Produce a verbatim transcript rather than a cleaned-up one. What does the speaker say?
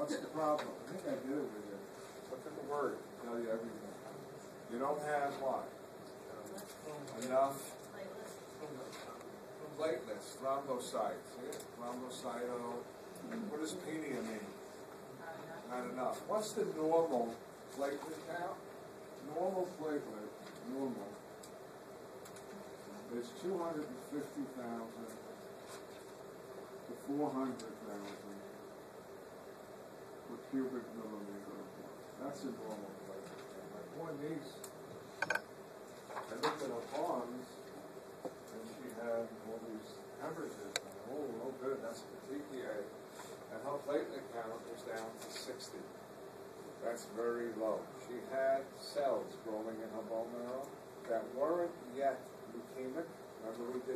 What's the problem? I think I did it with you. Look at the word. Tell you everything. You don't have what? Enough platelets, thrombocytes. See it? Thrombocyto. What does penia mean? Not enough. What's the normal platelet count? Normal platelet, normal, is two hundred fifty thousand to four hundred thousand per cubic millimeter of blood. That's a normal platelet count. My poor niece, I looked at her arms, and she had all these hemorrhages. And, oh, no good, that's petechiae. And her platelet count was down to sixty. That's very low. She had cells growing in her bone marrow that weren't yet leukemic. Remember we did